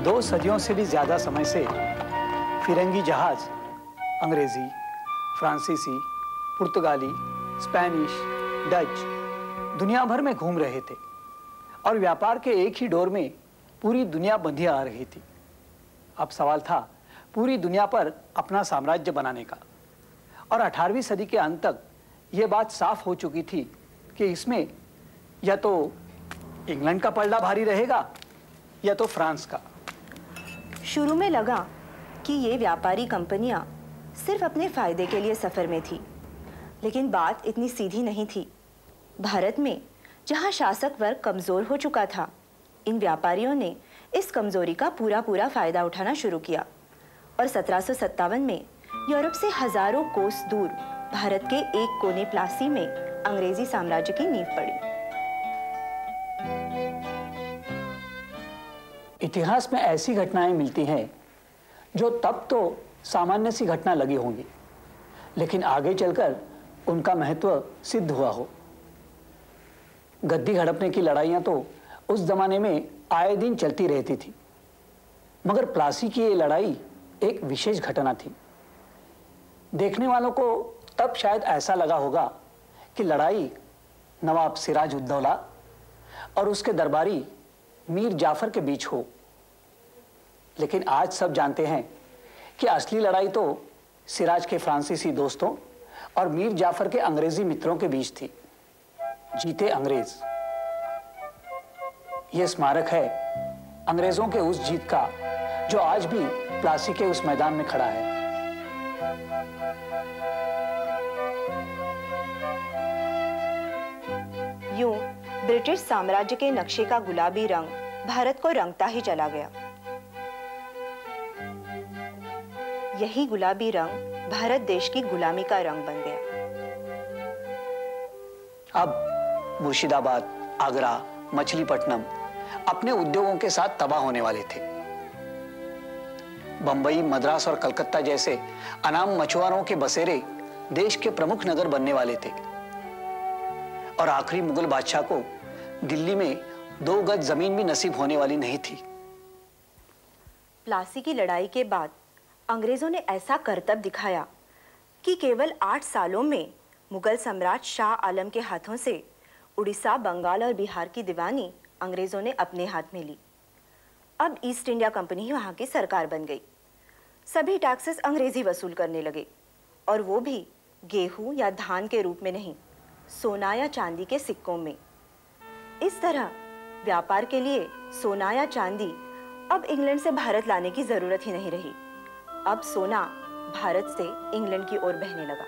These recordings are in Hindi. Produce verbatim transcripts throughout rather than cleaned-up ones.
दो सदियों से भी ज्यादा समय से फिरंगी जहाज अंग्रेजी, फ्रांसीसी, पुर्तगाली, स्पेनिश, डच दुनिया भर में घूम रहे थे और व्यापार के एक ही डोर में पूरी दुनिया बंधी आ रही थी। अब सवाल था पूरी दुनिया पर अपना साम्राज्य बनाने का। और अठारहवीं सदी के अंत तक ये बात साफ हो चुकी थी कि इसमें या तो इंग्लैंड का पलड़ा भारी रहेगा या तो फ्रांस का। शुरू में लगा कि ये व्यापारी कंपनियां सिर्फ अपने फायदे के लिए सफर में थी, लेकिन बात इतनी सीधी नहीं थी। भारत में जहां शासक वर्ग कमजोर हो चुका था, इन व्यापारियों ने इस कमजोरी का पूरा पूरा फायदा उठाना शुरू किया और सत्रह सौ सत्तावन में यूरोप से हजारों कोस दूर भारत के एक कोने प्लासी में अंग्रेजी साम्राज्य की नींव पड़ी। इतिहास में ऐसी घटनाएं मिलती हैं जो तब तो सामान्य सी घटना लगी होंगी, लेकिन आगे चलकर उनका महत्व सिद्ध हुआ हो। गद्दी हड़पने की लड़ाइयां तो उस जमाने में आए दिन चलती रहती थी, मगर प्लासी की ये लड़ाई एक विशेष घटना थी। देखने वालों को तब शायद ऐसा लगा होगा कि लड़ाई नवाब सिराज उद दौला और उसके दरबारी मीर जाफर के बीच हो, लेकिन आज सब जानते हैं कि असली लड़ाई तो सिराज के फ्रांसीसी दोस्तों और मीर जाफर के अंग्रेजी मित्रों के बीच थी। जीते अंग्रेज। यह स्मारक है अंग्रेजों के उस जीत का जो आज भी प्लासी के उस मैदान में खड़ा है। यूं ब्रिटिश साम्राज्य के नक्शे का गुलाबी रंग भारत को रंगता ही चला गया। यही गुलाबी रंग भारत देश की गुलामी का रंग बन गया। अब मुर्शिदाबाद, आगरा, मछलीपट्टनम अपने उद्योगों के साथ तबाह होने वाले थे। बंबई, मद्रास और कलकत्ता जैसे अनाम मछुआरों के बसेरे देश के प्रमुख नगर बनने वाले थे और आखिरी मुगल बादशाह को दिल्ली में दो गज जमीन भी नसीब होने वाली नहीं थी। प्लासी की लड़ाई के बाद अंग्रेजों ने ऐसा करतब दिखाया कि केवल आठ सालों में मुगल सम्राट शाह आलम के हाथों से उड़ीसा, बंगाल और बिहार की दीवानी अंग्रेजों ने अपने हाथ में ली। अब ईस्ट इंडिया कंपनी ही वहां की सरकार बन गई। सभी टैक्सेस अंग्रेजी वसूल करने लगे, और वो भी गेहूं या धान के रूप में नहीं, सोना या चांदी के सिक्कों में। इस तरह व्यापार के लिए सोना या चांदी अब इंग्लैंड से भारत लाने की जरूरत ही नहीं रही। अब सोना भारत से इंग्लैंड की ओर बहने लगा।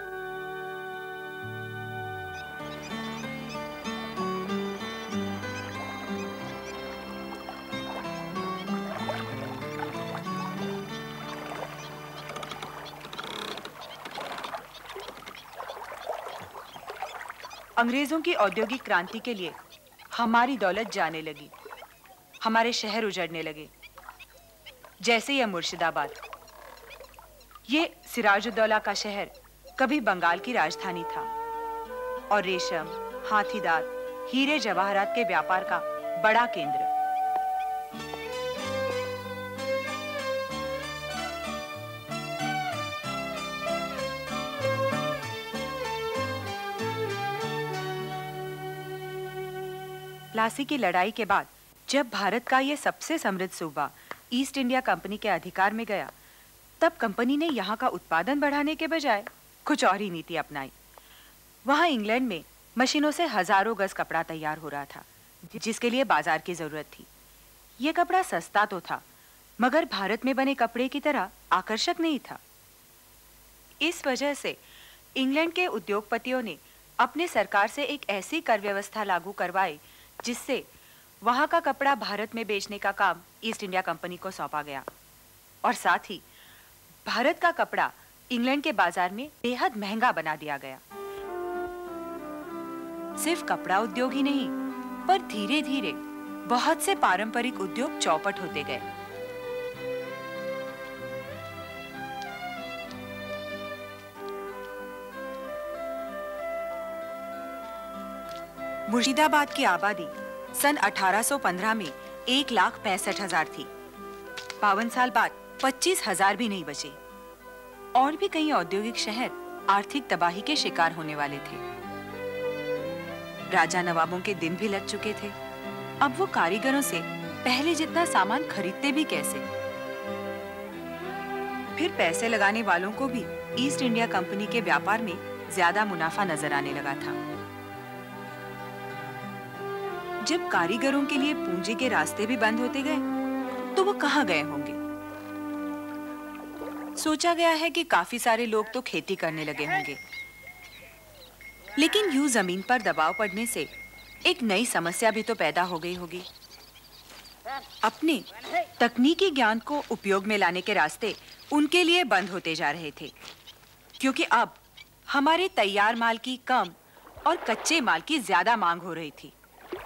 अंग्रेजों की औद्योगिक क्रांति के लिए हमारी दौलत जाने लगी, हमारे शहर उजड़ने लगे, जैसे यह मुर्शिदाबाद। ये सिराजुद्दौला का शहर कभी बंगाल की राजधानी था और रेशम, हाथीदांत, हीरे जवाहरात के व्यापार का बड़ा केंद्र। प्लासी की लड़ाई के बाद जब भारत का यह सबसे समृद्ध सूबा ईस्ट इंडिया कंपनी के अधिकार में गया, तब कंपनी ने यहाँ का उत्पादन बढ़ाने के बजाय कुछ और ही नीति अपनाई। वहाँ इंग्लैंड में मशीनों से हजारों गज कपड़ा तैयार हो रहा था, जिसके लिए बाजार की जरूरत थी। ये कपड़ा सस्ता तो था, मगर भारत में बने कपड़े की तरह आकर्षक नहीं था। इस वजह से इंग्लैंड के उद्योगपतियों ने अपने सरकार से एक ऐसी कर व्यवस्था लागू करवाई जिससे वहां का कपड़ा भारत में बेचने का काम ईस्ट इंडिया कंपनी को सौंपा गया, और साथ ही भारत का कपड़ा इंग्लैंड के बाजार में बेहद महंगा बना दिया गया। सिर्फ कपड़ा उद्योग ही नहीं, पर धीरे धीरे बहुत से पारंपरिक उद्योग चौपट होते गए। मुर्शिदाबाद की आबादी सन अठारह सौ पंद्रह में एक लाख पैंसठ हजार थी, बावन साल बाद पच्चीस हजार भी नहीं बचे। और भी कई औद्योगिक शहर आर्थिक तबाही के शिकार होने वाले थे। राजा नवाबों के दिन भी लग चुके थे। अब वो कारीगरों से पहले जितना सामान खरीदते भी कैसे? फिर पैसे लगाने वालों को भी ईस्ट इंडिया कंपनी के व्यापार में ज्यादा मुनाफा नजर आने लगा था। जब कारीगरों के लिए पूंजी के रास्ते भी बंद होते गए तो वो कहां गए होंगे? सोचा गया है कि काफी सारे लोग तो खेती करने लगे होंगे, लेकिन यूं जमीन पर दबाव पड़ने से एक नई समस्या भी तो पैदा हो गई होगी। अपने तकनीकी ज्ञान को उपयोग में लाने के रास्ते उनके लिए बंद होते जा रहे थे, क्योंकि अब हमारे तैयार माल की कम और कच्चे माल की ज्यादा मांग हो रही थी।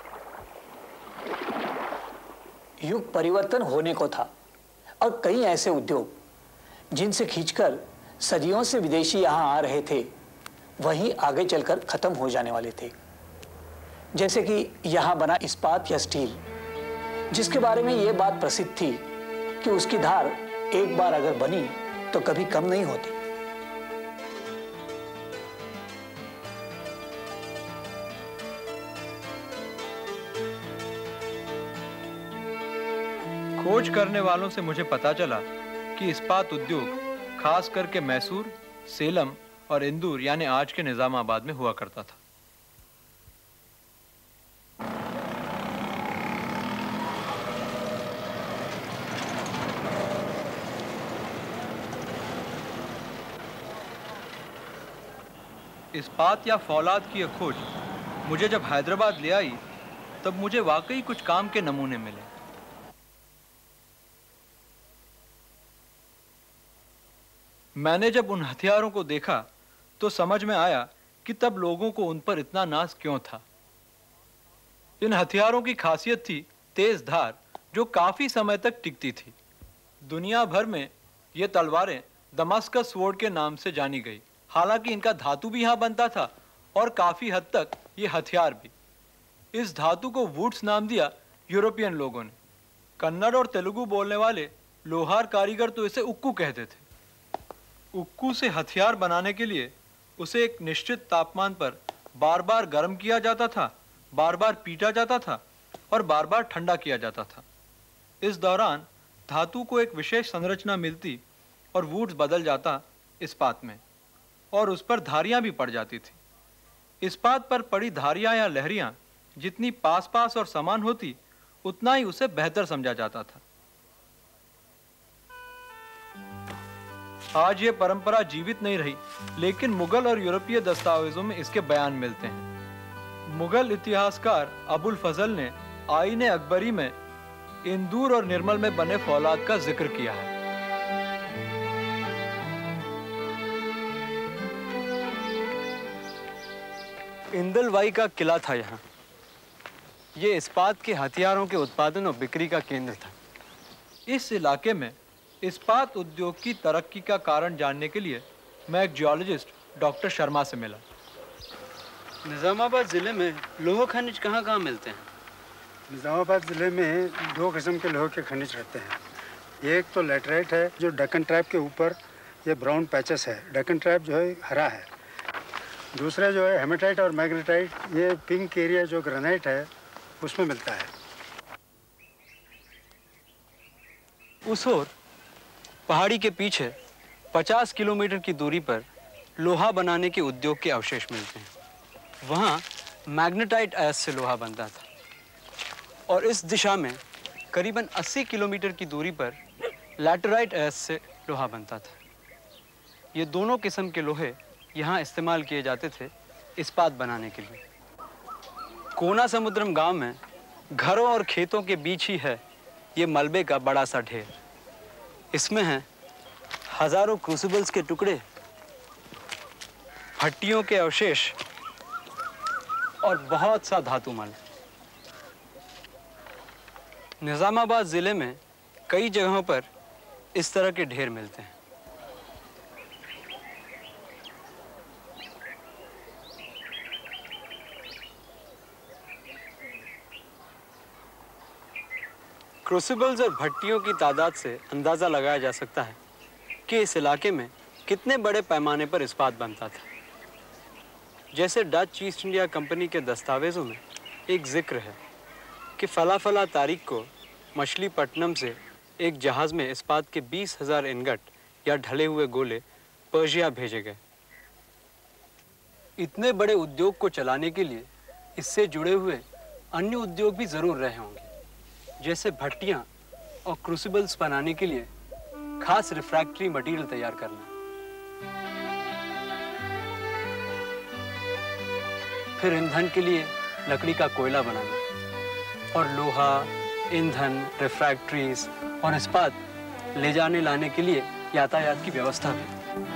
युग परिवर्तन होने को था और कई ऐसे उद्योग जिनसे खींचकर सदियों से विदेशी यहां आ रहे थे, वहीं आगे चलकर खत्म हो जाने वाले थे। जैसे कि यहां बना इस्पात या स्टील, जिसके बारे में यह बात प्रसिद्ध थी कि उसकी धार एक बार अगर बनी तो कभी कम नहीं होती। खोज करने वालों से मुझे पता चला कि इस्पात उद्योग खास करके मैसूर, सेलम और इंदौर यानी आज के निजामाबाद में हुआ करता था। इस्पात या फौलाद की यह खोज मुझे जब हैदराबाद ले आई तब मुझे वाकई कुछ काम के नमूने मिले। मैंने जब उन हथियारों को देखा तो समझ में आया कि तब लोगों को उन पर इतना नाज क्यों था। इन हथियारों की खासियत थी तेज धार, जो काफी समय तक टिकती थी। दुनिया भर में ये तलवारें दमास्कस स्वॉर्ड के नाम से जानी गई। हालांकि इनका धातु भी यहां बनता था और काफी हद तक ये हथियार भी। इस धातु को वुड्स नाम दिया यूरोपियन लोगों ने। कन्नड़ और तेलुगु बोलने वाले लोहार कारीगर तो इसे उक्कू कहते थे। उक्कू से हथियार बनाने के लिए उसे एक निश्चित तापमान पर बार बार गर्म किया जाता था, बार बार पीटा जाता था और बार बार ठंडा किया जाता था। इस दौरान धातु को एक विशेष संरचना मिलती और वुड्स बदल जाता इस्पात में, और उस पर धारियां भी पड़ जाती थी। इस्पात पर पड़ी धारियां या लहरियां जितनी पास पास और समान होती, उतना ही उसे बेहतर समझा जाता था। आज ये परंपरा जीवित नहीं रही, लेकिन मुगल और यूरोपीय दस्तावेजों में इसके बयान मिलते हैं। मुगल इतिहासकार अबुल फजल ने आईने अकबरी में इंदौर और निर्मल में बने फौलाद का जिक्र किया है। इंदलवाई का किला था यहाँ। ये इस्पात के हथियारों के उत्पादन और बिक्री का केंद्र था। इस इलाके में इस्पात उद्योग की तरक्की का कारण जानने के लिए मैं एक जियोलॉजिस्ट डॉक्टर शर्मा से मिला। निजामाबाद ज़िले में लोह खनिज कहाँ कहाँ मिलते हैं? निजामाबाद ज़िले में दो किस्म के लोहे के खनिज रहते हैं। एक तो लेटराइट है, जो डेक्कन ट्राइब के ऊपर ये ब्राउन पैचेस है। डेक्कन ट्राइब जो है हरा है। दूसरा जो है हेमेटाइट और मैग्नेटाइट, ये पिंक एरिया जो ग्रेनाइट है उसमें मिलता है। उस ओर पहाड़ी के पीछे पचास किलोमीटर की दूरी पर लोहा बनाने के उद्योग के अवशेष मिलते हैं। वहाँ मैग्नेटाइट अयस्क से लोहा बनता था, और इस दिशा में करीबन अस्सी किलोमीटर की दूरी पर लैटेराइट अयस्क से लोहा बनता था। ये दोनों किस्म के लोहे यहाँ इस्तेमाल किए जाते थे इस्पात बनाने के लिए। कोना समुद्रम गांव में घरों और खेतों के बीच ही है ये मलबे का बड़ा सा ढेर। इसमें हैं हजारों क्रूसिबल्स के टुकड़े, भट्टियों के अवशेष और बहुत सा धातु मल। निजामाबाद जिले में कई जगहों पर इस तरह के ढेर मिलते हैं। क्रूसिबल्स और भट्टियों की तादाद से अंदाज़ा लगाया जा सकता है कि इस इलाके में कितने बड़े पैमाने पर इस्पात बनता था। जैसे डच ईस्ट इंडिया कंपनी के दस्तावेज़ों में एक जिक्र है कि फला फला तारीख को मछलीपट्टनम से एक जहाज़ में इस्पात के बीस हज़ार इनगट या ढले हुए गोले पर्शिया भेजे गए। इतने बड़े उद्योग को चलाने के लिए इससे जुड़े हुए अन्य उद्योग भी ज़रूर रहे होंगे, जैसे भट्टियाँ और क्रूसिबल्स बनाने के लिए खास रिफ्रैक्टरी मटेरियल तैयार करना, फिर ईंधन के लिए लकड़ी का कोयला बनाना और लोहा, ईंधन, रिफ्रैक्टरीज और इस्पात ले जाने लाने के लिए यातायात की व्यवस्था भी।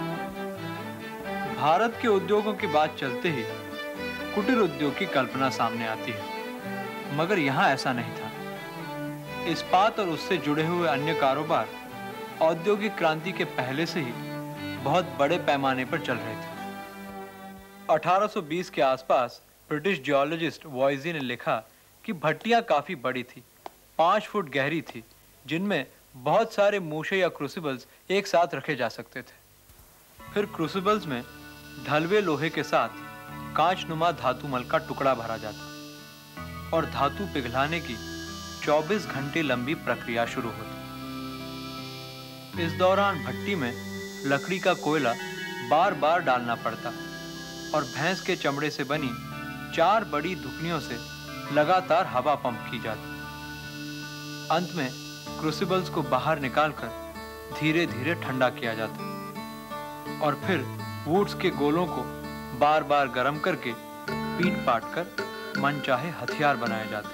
भारत के उद्योगों की बात चलते ही कुटीर उद्योग की कल्पना सामने आती है, मगर यहाँ ऐसा नहीं था। इस्पात और उससे जुड़े हुए अन्य कारोबार औद्योगिक क्रांति के पहले से ही बहुत बड़े पैमाने पर चल रहे थे। अठारह सौ बीस के आसपास ब्रिटिश जियोलॉजिस्ट वॉइजी ने लिखा कि भट्टियां काफी बड़ी थी, पाँच फुट गहरी थी, जिनमें बहुत सारे मूशे या क्रूसिबल्स एक साथ रखे जा सकते थे। फिर क्रूसिबल्स में ढलवे लोहे के साथ कांच नुमा धातु मल का टुकड़ा भरा जाता और धातु पिघलाने की चौबीस घंटे लंबी प्रक्रिया शुरू होती। इस दौरान भट्टी में लकड़ी का कोयला बार बार डालना पड़ता और भैंस के चमड़े से बनी चार बड़ी धुकनियों से लगातार हवा पंप की जाती। अंत में क्रूसिबल्स को बाहर निकालकर धीरे धीरे ठंडा किया जाता और फिर वुड्स के गोलों को बार बार गर्म करके पीट पाट कर मनचाहे हथियार बनाए जाते।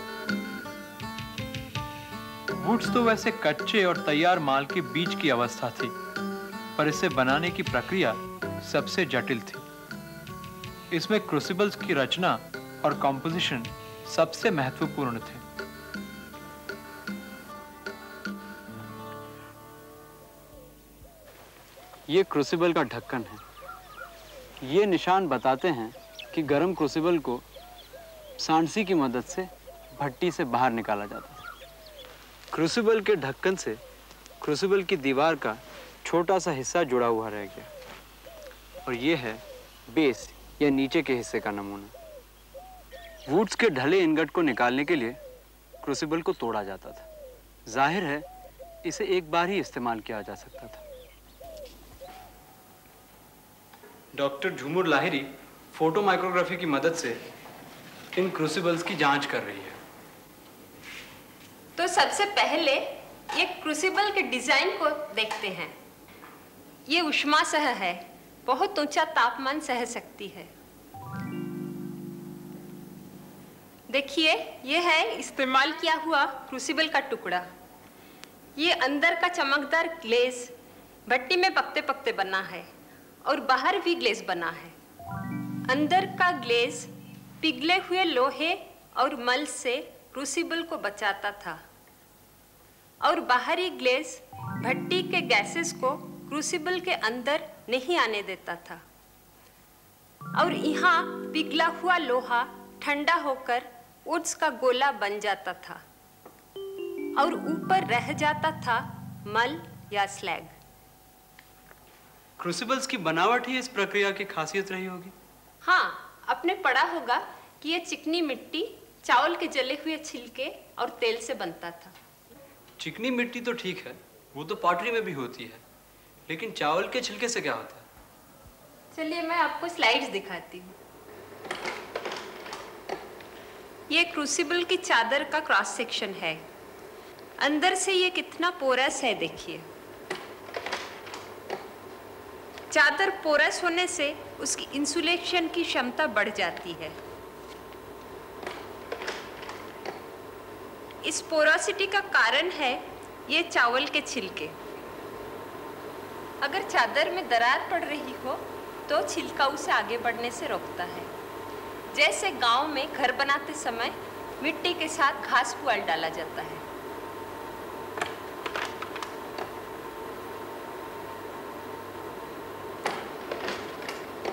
वुड्स तो वैसे कच्चे और तैयार माल के बीच की अवस्था थी, पर इसे बनाने की प्रक्रिया सबसे जटिल थी। इसमें क्रूसिबल्स की रचना और कॉम्पोजिशन सबसे महत्वपूर्ण थे। ये क्रूसिबल का ढक्कन है। ये निशान बताते हैं कि गर्म क्रूसिबल को सांडसी की मदद से भट्टी से बाहर निकाला जाता है। क्रूसिबल के ढक्कन से क्रूसिबल की दीवार का छोटा सा हिस्सा जुड़ा हुआ रह गया और ये है बेस या नीचे के हिस्से का नमूना। वुड्स के ढले इनगट को निकालने के लिए क्रूसिबल को तोड़ा जाता था। जाहिर है इसे एक बार ही इस्तेमाल किया जा सकता था। Doctor Jhumur Lahiri photomicrography की मदद से इन क्रूसिबल्स की जांच कर रही है। तो सबसे पहले ये क्रूसिबल के डिजाइन को देखते हैं। ये ऊष्मा सह है, बहुत ऊंचा तापमान सह सकती है। देखिए, ये है इस्तेमाल किया हुआ क्रूसिबल का टुकड़ा। ये अंदर का चमकदार ग्लेज भट्टी में पकते पकते बना है और बाहर भी ग्लेज बना है। अंदर का ग्लेज पिघले हुए लोहे और मल से क्रूसिबल को बचाता था और बाहरी ग्लेज भट्टी के गैसेस को क्रूसिबल के अंदर नहीं आने देता था और यहाँ पिघला हुआ लोहा ठंडा होकर वुड्स का गोला बन जाता था और ऊपर रह जाता था मल या स्लैग। क्रूसिबल्स की बनावट ही इस प्रक्रिया की खासियत रही होगी। हाँ, आपने पढ़ा होगा कि ये चिकनी मिट्टी, चावल के जले हुए छिलके और तेल से बनता था। चिकनी मिट्टी तो ठीक है, वो तो पॉटरी में भी होती है, लेकिन चावल के छिलके से क्या होता है? चलिए मैं आपको स्लाइड्स दिखाती हूँ। ये क्रूसिबल की चादर का क्रॉस सेक्शन है। अंदर से ये कितना पोरस है, देखिए। चादर पोरस होने से उसकी इंसुलेशन की क्षमता बढ़ जाती है। इस पोरोसिटी का कारण है ये चावल के छिलके। अगर चादर में दरार पड़ रही हो तो छिलका उसे आगे बढ़ने से रोकता है। जैसे गांव में घर बनाते समय मिट्टी के साथ घास पुआल डाला जाता है।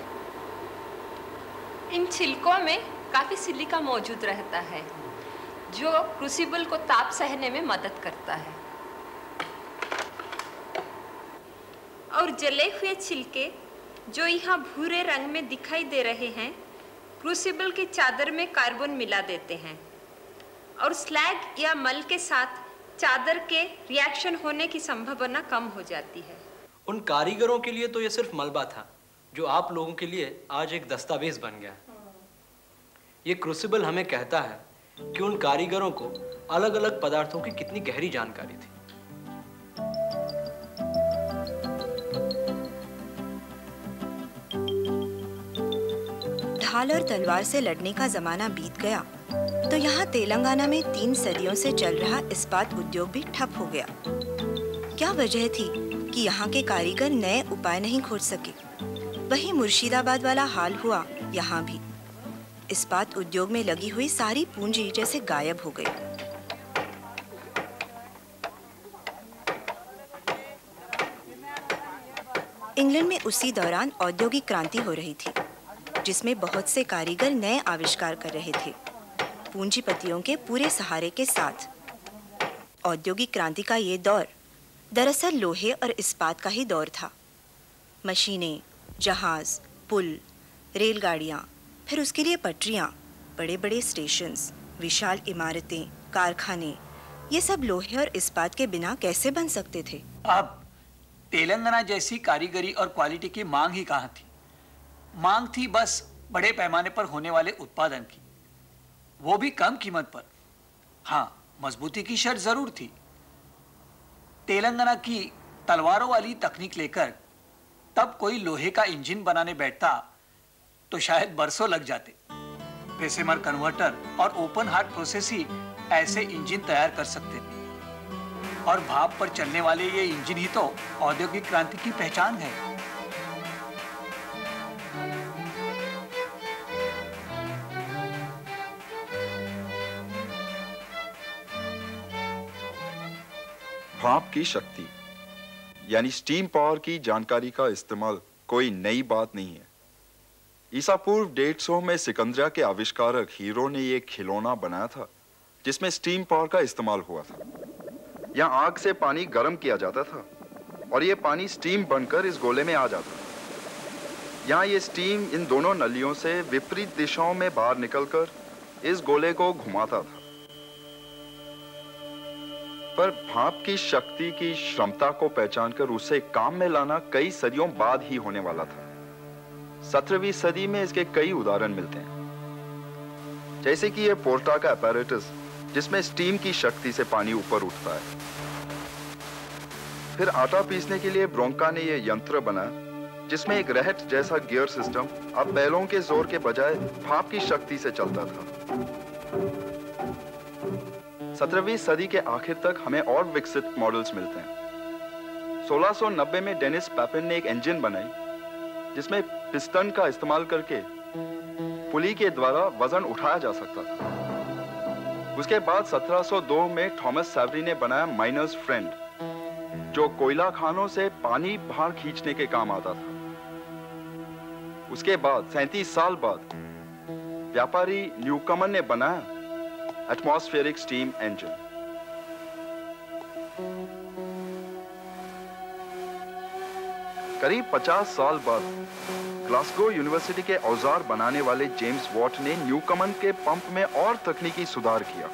इन छिलकों में काफी सिलिका मौजूद रहता है, जो क्रूसिबल को ताप सहने में मदद करता है। और जले हुए छिलके जो यहाँ भूरे रंग में दिखाई दे रहे हैं, क्रूसिबल की चादर में कार्बन मिला देते हैं और स्लैग या मल के साथ चादर के रिएक्शन होने की संभावना कम हो जाती है। उन कारीगरों के लिए तो ये सिर्फ मलबा था, जो आप लोगों के लिए आज एक दस्तावेज बन गया। ये क्रूसिबल हमें कहता है कि उन कारीगरों को अलग अलग पदार्थों की कितनी गहरी जानकारी थी। ढाल और तलवार से लड़ने का जमाना बीत गया तो यहाँ तेलंगाना में तीन सदियों से चल रहा इस्पात उद्योग भी ठप हो गया। क्या वजह थी कि यहाँ के कारीगर नए उपाय नहीं खोज सके? वही मुर्शिदाबाद वाला हाल हुआ यहाँ भी। इस्पात उद्योग में लगी हुई सारी पूंजी जैसे गायब हो गई। इंग्लैंड में उसी दौरान औद्योगिक क्रांति हो रही थी, जिसमें बहुत से कारीगर नए आविष्कार कर रहे थे, पूंजीपतियों के पूरे सहारे के साथ। औद्योगिक क्रांति का ये दौर दरअसल लोहे और इस्पात का ही दौर था। मशीनें, जहाज, पुल, रेलगाड़ियाँ, फिर उसके लिए पटरियाँ, बड़े बड़े स्टेशंस, विशाल इमारतें, कारखाने, ये सब लोहे और इस्पात के बिना कैसे बन सकते थे? अब तेलंगाना जैसी कारीगरी और क्वालिटी की मांग ही कहाँ थी। मांग थी बस बड़े पैमाने पर होने वाले उत्पादन की, वो भी कम कीमत पर। हाँ, मजबूती की शर्त जरूर थी। तेलंगाना की तलवारों वाली तकनीक लेकर तब कोई लोहे का इंजन बनाने बैठता तो शायद बरसों लग जाते। पेसेमर कन्वर्टर और ओपन हार्ट प्रोसेस ही ऐसे इंजन तैयार कर सकते थे। और भाप पर चलने वाले ये इंजन ही तो औद्योगिक क्रांति की पहचान है। भाप की शक्ति यानी स्टीम पावर की जानकारी का इस्तेमाल कोई नई बात नहीं है। ईसा पूर्व डेढ़ सौ में सिकंदरिया के आविष्कारक हीरो ने यह खिलौना बनाया था जिसमें स्टीम पावर का इस्तेमाल हुआ था। यहाँ आग से पानी गर्म किया जाता था और यह पानी स्टीम बनकर इस गोले में आ जाता। यहाँ ये स्टीम इन दोनों नलियों से विपरीत दिशाओं में बाहर निकलकर इस गोले को घुमाता था। पर भाप की शक्ति की क्षमता को पहचानकर उसे काम में लाना कई सदियों बाद ही होने वाला था। सत्रहवीं सदी में इसके कई उदाहरण मिलते हैं, जैसे कि यह पोर्टा का अपैरेटस जिसमें स्टीम की शक्ति से पानी ऊपर उठता है। फिर आटा पीसने के लिए ब्रोंका ने यह यंत्र बनाया जिसमें एक रहट जैसा गियर सिस्टम अब बैलों के जोर के बजाय भाप की शक्ति से चलता था। सत्रहवीं सदी के आखिर तक हमें और विकसित मॉडल्स मिलते हैं। सोलह सौ नब्बे में डेनिस पैपिन ने एक इंजन बनाई जिसमें पिस्टन का इस्तेमाल करके पुली के द्वारा वजन उठाया जा सकता था। उसके बाद सत्रह सौ दो में थॉमस सैवरी ने बनाया माइनर्स फ्रेंड, जो कोयला खानों से पानी बाहर खींचने के काम आता था। उसके बाद सैंतीस साल बाद व्यापारी न्यूकमन ने बनाया एटमॉस्फेरिक स्टीम इंजन। करीब पचास साल बाद ग्लासगो यूनिवर्सिटी के औजार बनाने वाले जेम्स वॉट ने न्यूकमन के पंप में और तकनीकी सुधार किया।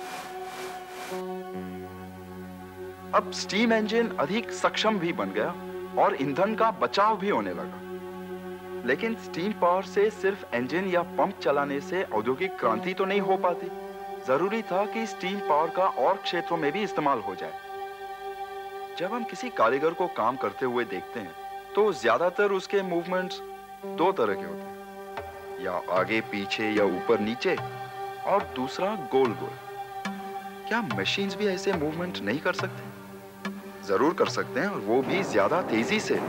अब स्टीम इंजन अधिक सक्षम भी बन गया और ईंधन का बचाव भी होने लगा। लेकिन स्टीम पावर से सिर्फ इंजन या पंप चलाने से औद्योगिक क्रांति तो नहीं हो पाती। जरूरी था कि स्टीम पावर का और क्षेत्रों में भी इस्तेमाल हो जाए। जब हम किसी कारीगर को काम करते हुए देखते हैं तो ज्यादातर उसके मूवमेंट्स दो तरह के होते हैं, या आगे पीछे या ऊपर नीचे, और दूसरा गोल गोल। क्या मशीन्स भी ऐसे मूवमेंट नहीं कर सकते? जरूर कर सकते हैं, और वो भी ज्यादा तेजी से।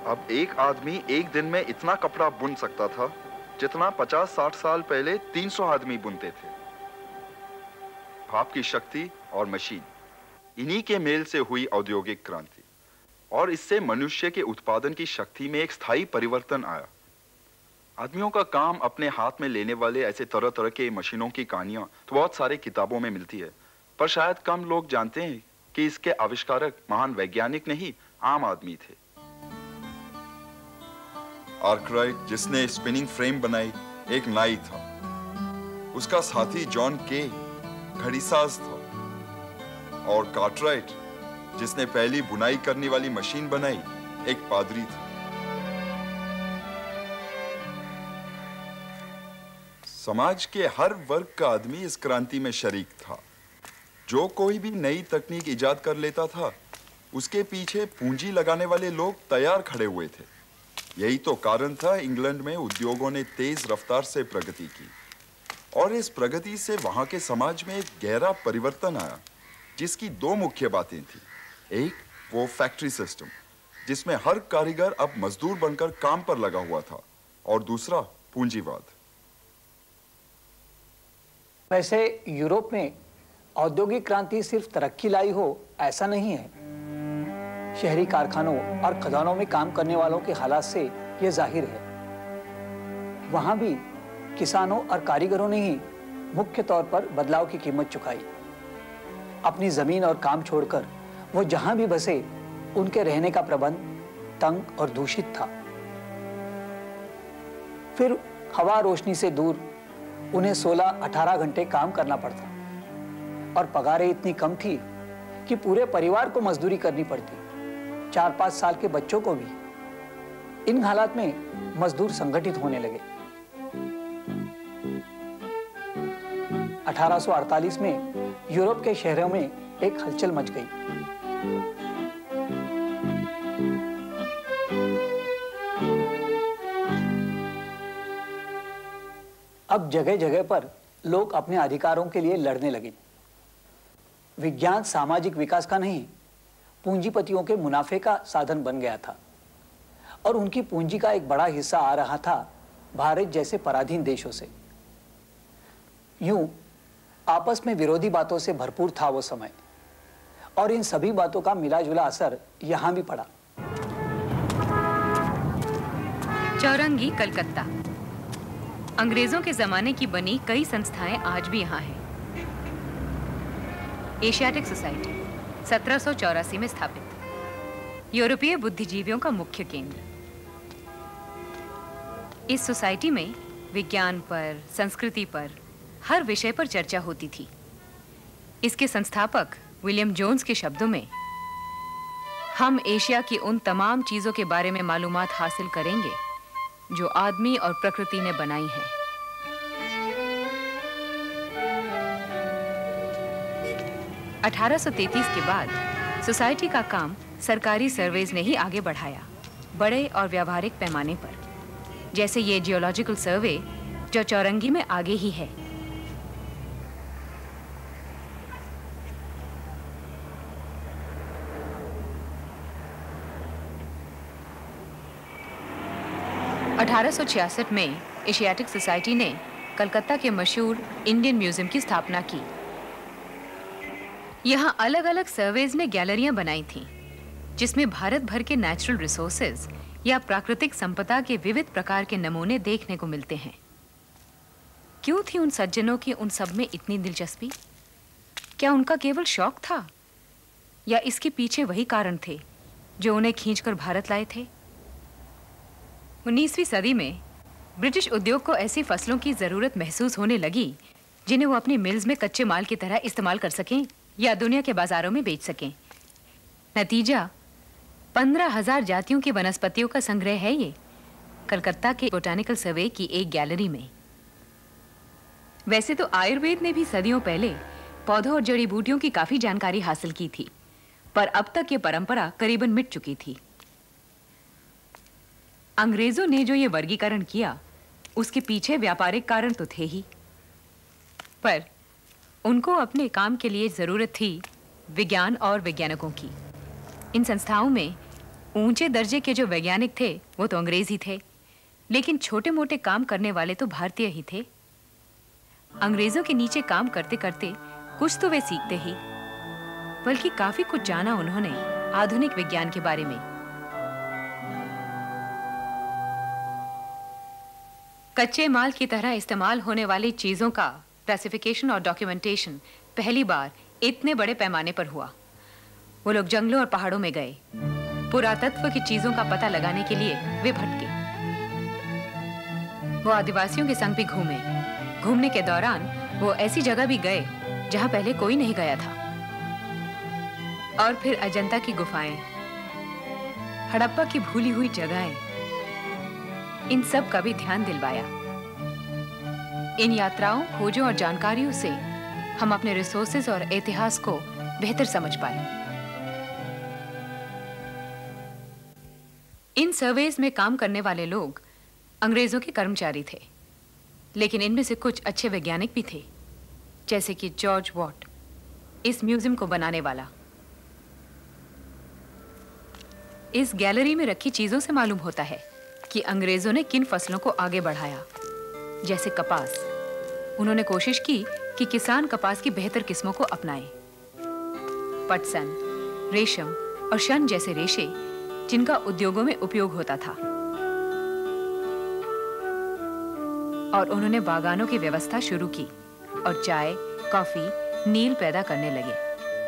अब एक आदमी एक दिन में इतना कपड़ा बुन सकता था जितना पचास साठ साल पहले तीन सौ आदमी बुनते थे। भाप की शक्ति और मशीन, इन्हीं के मेल से हुई औद्योगिक क्रांति, और इससे मनुष्य के उत्पादन की शक्ति में एक स्थायी परिवर्तन आया। आदमियों का काम अपने हाथ में लेने वाले ऐसे तरह तरह के मशीनों की कहानियां तो बहुत सारे किताबों में मिलती है, पर शायद कम लोग जानते हैं कि इसके आविष्कारक महान वैज्ञानिक नहीं, आम आदमी थे। आर्कराइट, जिसने स्पिनिंग फ्रेम बनाई, एक नाई था। उसका साथी जॉन के घड़ीसाज था, और कार्टराइट, जिसने पहली बुनाई करने वाली मशीन बनाई, एक पादरी था। समाज के हर वर्ग का आदमी इस क्रांति में शरीक था। जो कोई भी नई तकनीक इजाद कर लेता था, उसके पीछे पूंजी लगाने वाले लोग तैयार खड़े हुए थे। यही तो कारण था इंग्लैंड में उद्योगों ने तेज रफ्तार से प्रगति की, और इस प्रगति से वहां के समाज में एक गहरा परिवर्तन आया, जिसकी दो मुख्य बातें थी। एक वो फैक्ट्री सिस्टम, जिसमें हर कारीगर अब मजदूर बनकर काम पर लगा हुआ था, और दूसरा पूंजीवाद। वैसे यूरोप में औद्योगिक क्रांति सिर्फ तरक्की लाई हो ऐसा नहीं है। शहरी कारखानों और खदानों में काम करने वालों के हालात से यह जाहिर है। वहां भी किसानों और कारीगरों ने ही मुख्य तौर पर बदलाव की कीमत चुकाई। अपनी जमीन और काम छोड़कर वो जहां भी बसे, उनके रहने का प्रबंध तंग और दूषित था। फिर हवा रोशनी से दूर उन्हें सोलह अठारह घंटे काम करना पड़ता, और पगारें इतनी कम थी कि पूरे परिवार को मजदूरी करनी पड़ती, चार पांच साल के बच्चों को भी। इन हालात में मजदूर संगठित होने लगे। अठारह सौ अड़तालीस में यूरोप के शहरों में एक हलचल मच गई। अब जगह जगह पर लोग अपने अधिकारों के लिए लड़ने लगे। विज्ञान सामाजिक विकास का नहीं, पूंजीपतियों के मुनाफे का साधन बन गया था, और उनकी पूंजी का एक बड़ा हिस्सा आ रहा था भारत जैसे पराधीन देशों से। यूं आपस में विरोधी बातों से भरपूर था वो समय, और इन सभी बातों का मिला जुला असर यहां भी पड़ा। चौरंगी, कलकत्ता। अंग्रेजों के जमाने की बनी कई संस्थाएं आज भी यहाँ हैं। एशियाटिक सोसाइटी सत्रह सौ चौरासी में स्थापित, यूरोपीय बुद्धिजीवियों का मुख्य केंद्र। इस सोसाइटी में विज्ञान पर, संस्कृति पर, हर विषय पर चर्चा होती थी। इसके संस्थापक विलियम जोन्स के शब्दों में, हम एशिया की उन तमाम चीजों के बारे में मालूमात हासिल करेंगे जो आदमी और प्रकृति ने बनाई है। अठारह सौ तैंतीस के बाद सोसाइटी का काम सरकारी सर्वेज ने ही आगे बढ़ाया, बड़े और व्यावहारिक पैमाने पर, जैसे ये जियोलॉजिकल सर्वे जो चौरंगी में आगे ही है। अठारह सौ छियासठ में एशियाटिक सोसाइटी ने कलकत्ता के मशहूर इंडियन म्यूजियम की स्थापना की। यहाँ अलग अलग सर्वेज ने गैलरियां बनाई थीं, जिसमें भारत भर के नेचुरल रिसोर्सेज या प्राकृतिक संपदा के विविध प्रकार के नमूने देखने को मिलते हैं। क्यों थी उन सज्जनों की उन सब में इतनी दिलचस्पी? क्या उनका केवल शौक था, या इसके पीछे वही कारण थे जो उन्हें खींचकर भारत लाए थे? उन्नीसवीं सदी में ब्रिटिश उद्योग को ऐसी फसलों की जरूरत महसूस होने लगी जिन्हें वो अपनी मिल्स में कच्चे माल की तरह इस्तेमाल कर सकें या दुनिया के बाजारों में बेच सकें। नतीजा पंद्रह हजार जातियों की वनस्पतियों का संग्रह है ये, कलकत्ता के बोटानिकल सर्वे की एक गैलरी में। वैसे तो आयुर्वेद ने भी सदियों पहले पौधों और जड़ी बूटियों की काफी जानकारी हासिल की थी, पर अब तक ये परंपरा करीबन मिट चुकी थी। अंग्रेजों ने जो ये वर्गीकरण किया, उसके पीछे व्यापारिक कारण तो थे ही, पर उनको अपने काम के लिए जरूरत थी विज्ञान और वैज्ञानिकों की। इन संस्थाओं में ऊंचे दर्जे के जो वैज्ञानिक थे वो तो अंग्रेज ही थे, लेकिन छोटे मोटे काम करने वाले तो भारतीय ही थे। अंग्रेजों के नीचे काम करते करते कुछ तो वे सीखते ही, बल्कि काफी कुछ जाना उन्होंने आधुनिक विज्ञान के बारे में। कच्चे माल की तरह इस्तेमाल होने वाली चीजों का क्लासिफिकेशन और डॉक्यूमेंटेशन पहली बार इतने बड़े पैमाने पर हुआ। वो लोग जंगलों और पहाड़ों में गए, पुरातत्व की चीजों का पता लगाने के लिए वे भटके। वो आदिवासियों के संग भी घूमे। घूमने के दौरान वो ऐसी जगह भी गए जहां पहले कोई नहीं गया था। और फिर अजंता की गुफाएं, हड़प्पा की भूली हुई जगहें, इन सब का भी ध्यान दिलवाया। इन यात्राओं, खोजों और जानकारियों से हम अपने रिसोर्सेज और इतिहास को बेहतर समझ पाए। इन सर्वेज में काम करने वाले लोग अंग्रेजों के कर्मचारी थे, लेकिन इनमें से कुछ अच्छे वैज्ञानिक भी थे, जैसे कि जॉर्ज वॉट, इस म्यूजियम को बनाने वाला। इस गैलरी में रखी चीजों से मालूम होता है कि अंग्रेजों ने किन फसलों को आगे बढ़ाया। जैसे कपास, उन्होंने कोशिश की कि किसान कपास की बेहतर किस्मों को अपनाएं। पटसन, रेशम और शन जैसे रेशे जिनका उद्योगों में उपयोग होता था। और उन्होंने बागानों की व्यवस्था शुरू की और चाय, कॉफी, नील पैदा करने लगे।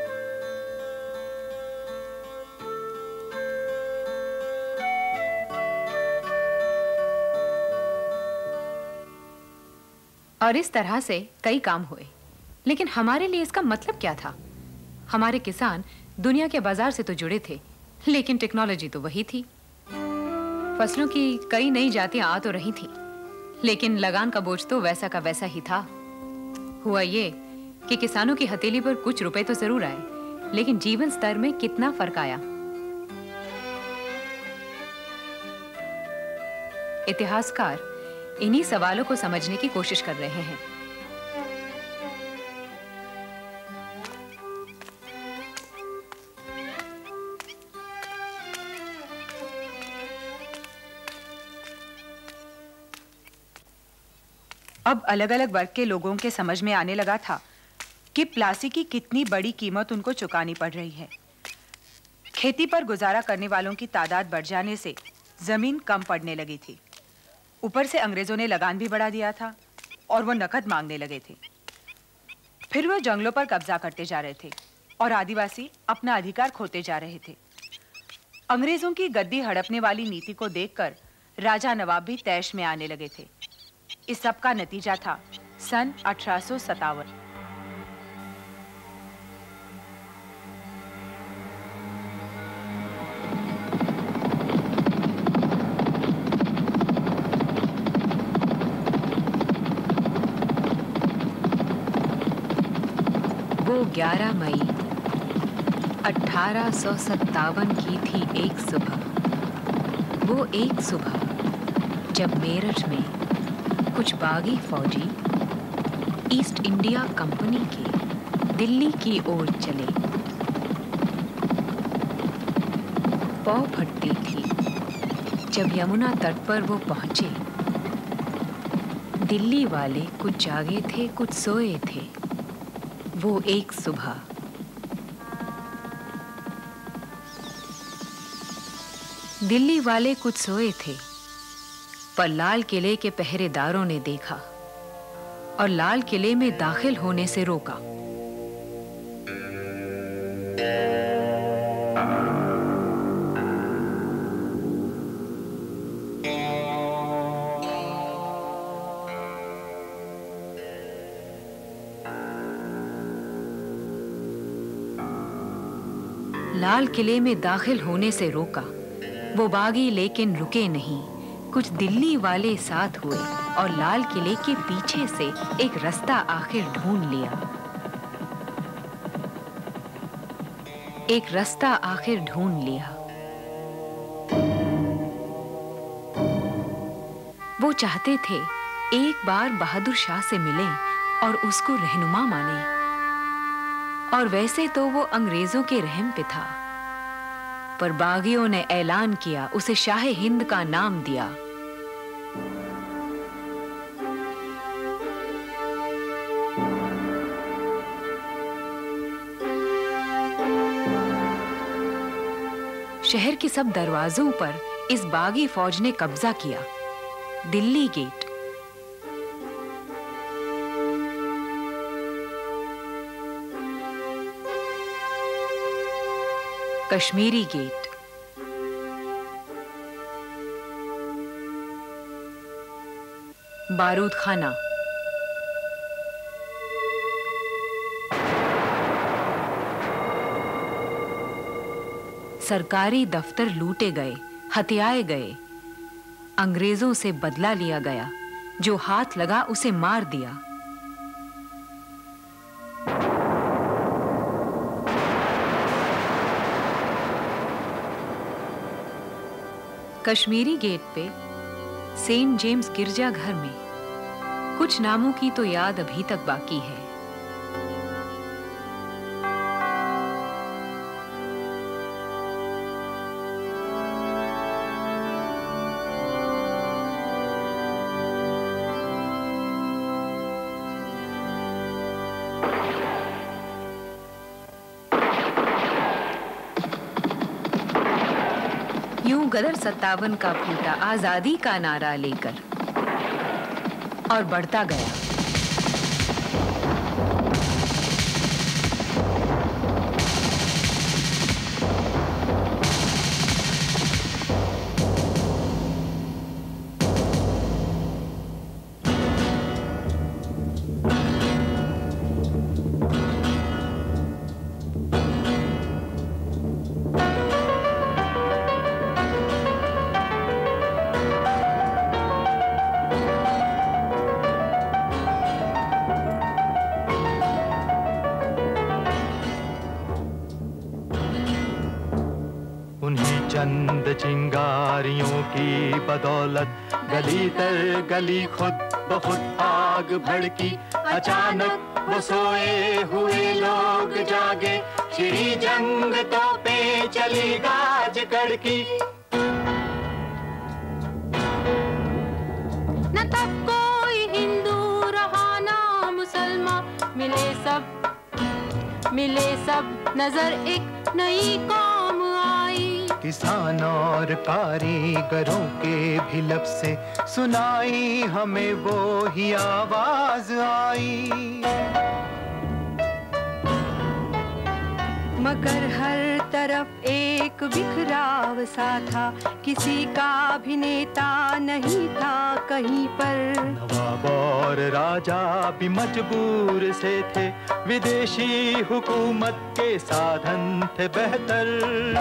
और इस तरह से कई काम हुए, लेकिन हमारे लिए इसका मतलब क्या था? हमारे किसान दुनिया के बाजार से तो जुड़े थे, लेकिन टेक्नोलॉजी तो वही थी। फसलों की कई नई जातियां आ तो रही थी, लेकिन लगान का बोझ तो वैसा का वैसा ही था। हुआ ये कि किसानों की हथेली पर कुछ रुपए तो जरूर आए, लेकिन जीवन स्तर में कितना फर्क आया। इतिहासकार इन्हीं सवालों को समझने की कोशिश कर रहे हैं। अब अलग अलग वर्ग के लोगों के समझ में आने लगा था कि प्लासी की कितनी बड़ी कीमत उनको चुकानी पड़ रही है। खेती पर गुजारा करने वालों की तादाद बढ़ जाने से जमीन कम पड़ने लगी थी। ऊपर से अंग्रेजों ने लगान भी बढ़ा दिया था और वो नकद मांगने लगे थे। फिर वो जंगलों पर कब्जा करते जा रहे थे और आदिवासी अपना अधिकार खोते जा रहे थे। अंग्रेजों की गद्दी हड़पने वाली नीति को देखकर राजा नवाब भी तैश में आने लगे थे। इस सब का नतीजा था सन अठारह सौ सत्तावन। वो ग्यारह मई अठारह सौ सत्तावन की थी एक सुबह। वो एक सुबह जब मेरठ में कुछ बागी फौजी ईस्ट इंडिया कंपनी के दिल्ली की ओर चले। पौ फटती थी जब यमुना तट पर वो पहुंचे। दिल्ली वाले कुछ जागे थे, कुछ सोए थे। वो एक सुबह दिल्ली वाले कुछ सोए थे, पर लाल किले के पहरेदारों ने देखा और लाल किले में दाखिल होने से रोका। लाल किले में दाखिल होने से रोका। वो बागी लेकिन रुके नहीं। कुछ दिल्ली वाले साथ हुए और लाल किले के पीछे से एक रास्ता आखिर ढूंढ लिया। एक रास्ता आखिर ढूंढ लिया। वो चाहते थे एक बार बहादुर शाह से मिलें और उसको रहनुमा माने। और वैसे तो वो अंग्रेजों के रहम पे था, पर बागियों ने ऐलान किया, उसे शाह हिंद का नाम दिया। शहर के सब दरवाजों पर इस बागी फौज ने कब्जा किया। दिल्ली गेट, कश्मीरी गेट, बारूद खाना, सरकारी दफ्तर लूटे गए, हथियाए गए। अंग्रेजों से बदला लिया गया, जो हाथ लगा उसे मार दिया। कश्मीरी गेट पे सेंट जेम्स गिरजाघर में कुछ नामों की तो याद अभी तक बाकी है। यूं गदर सत्तावन का फूटा आजादी का नारा लेकर और बढ़ता गया। चंद चिंगारियों की बदौलत गली दर गली खुद बहुत आग भड़की। अचानक वो सोए हुए लोग जागे, छिड़ी जंग तो पे चली गाज कड़की। न तब कोई हिंदू रहा ना मुसलमान, मिले सब मिले सब नजर एक नई कौम आई। किसान और कारीगरों के भी लब से सुनाई हमें वो ही आवाज आई। मगर हर तरफ एक बिखराव सा था, किसी का भी नेता नहीं था कहीं पर। नवाब और राजा भी मजबूर से थे, विदेशी हुकूमत के साधन थे बेहतर।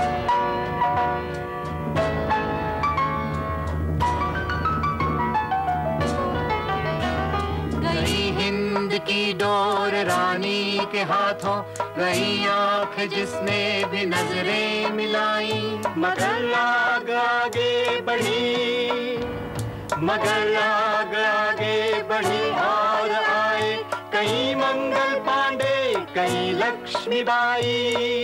गई हिंद की डोर रानी के हाथों, गई आंख जिसने भी नजरें मिलाई। मगर आग आगे बढ़ी, मगर आग आगे बढ़ी और आए कहीं मंगल पांडे, कहीं लक्ष्मीबाई।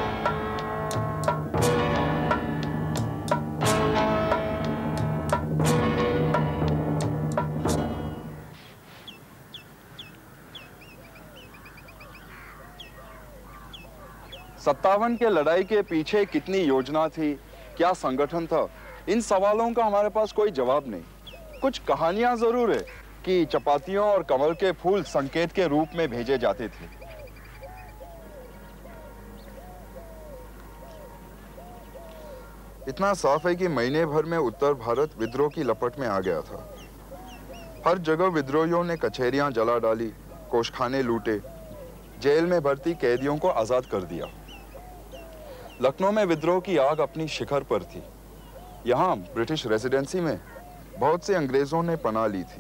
सत्तावन के लड़ाई के पीछे कितनी योजना थी, क्या संगठन था, इन सवालों का हमारे पास कोई जवाब नहीं। कुछ कहानियां जरूर है कि चपातियों और कमल के फूल संकेत के रूप में भेजे जाते थे। इतना साफ है कि महीने भर में उत्तर भारत विद्रोह की लपट में आ गया था। हर जगह विद्रोहियों ने कचहरियां जला डाली, कोषखाने लूटे, जेल में भर्ती कैदियों को आजाद कर दिया। लखनऊ में विद्रोह की आग अपनी शिखर पर थी। यहाँ ब्रिटिश रेजिडेंसी में बहुत से अंग्रेजों ने पनाह ली थी।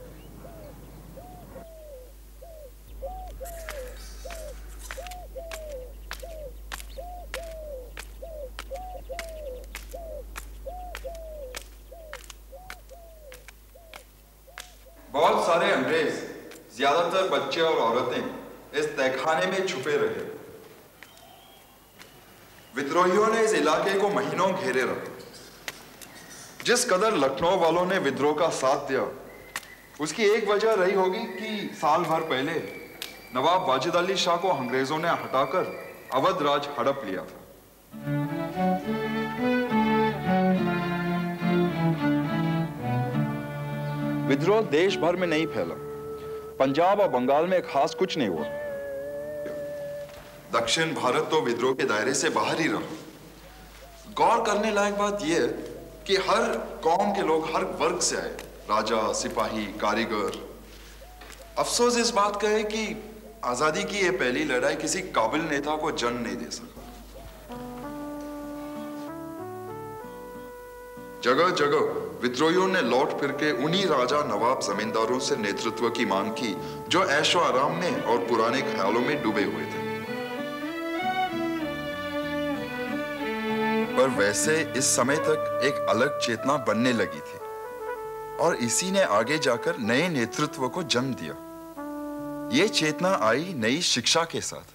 बहुत सारे अंग्रेज, ज्यादातर बच्चे और औरतें इस तहखाने में छुपे रहे। विद्रोहियों ने इस इलाके को महीनों घेरे रखा। जिस कदर लखनऊ वालों ने विद्रोह का साथ दिया, उसकी एक वजह रही होगी कि साल भर पहले नवाब वाजिद अली शाह को अंग्रेजों ने हटाकर अवध राज हड़प लिया था। विद्रोह देश भर में नहीं फैला, पंजाब और बंगाल में खास कुछ नहीं हुआ। दक्षिण भारत तो विद्रोह के दायरे से बाहर ही रहा। गौर करने लायक बात यह है कि हर कौम के लोग हर वर्ग से आए, राजा, सिपाही, कारीगर। अफसोस इस बात का है कि आजादी की यह पहली लड़ाई किसी काबिल नेता को जन्म नहीं दे सका। जगह जगह विद्रोहियों ने लौट फिर के उन्हीं राजा, नवाब, जमींदारों से नेतृत्व की मांग की जो ऐशो आराम में और पुराने ख्यालों में डूबे हुए थे। पर वैसे इस समय तक एक अलग चेतना बनने लगी थी और इसी ने आगे जाकर नए नेतृत्व को जन्म दिया। ये चेतना आई नई शिक्षा के साथ।